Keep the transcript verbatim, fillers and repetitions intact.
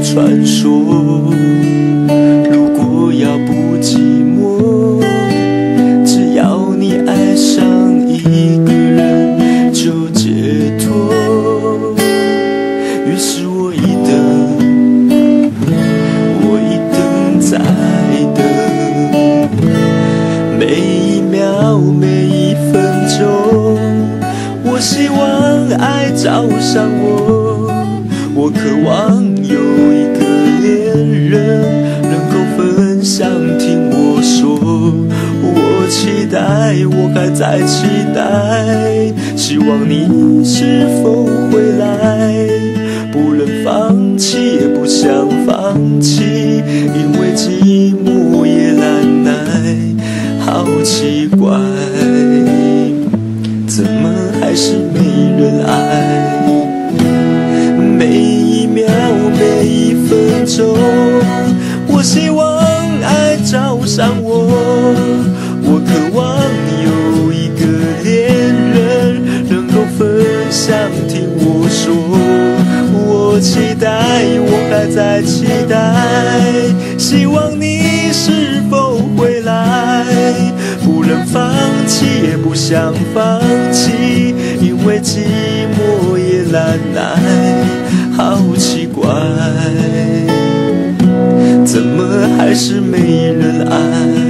传说。如果要不寂寞，只要你爱上一个人就解脱。于是我一等，我一等再等，每一秒每一分钟，我希望爱找上我，我渴望有一个恋人能够分享听我说，我期待，我还在期待，希望你是否回来，不能放弃也不想放弃，因为寂寞也难耐，好奇怪，怎么还是没人爱？每一秒每一分钟，我希望爱找上我，我渴望有一个恋人能够分享听我说，我期待，我还在期待，希望你是否回来，不能放弃也不想放弃，因为寂寞也难耐，好奇怪，怎么还是没人爱？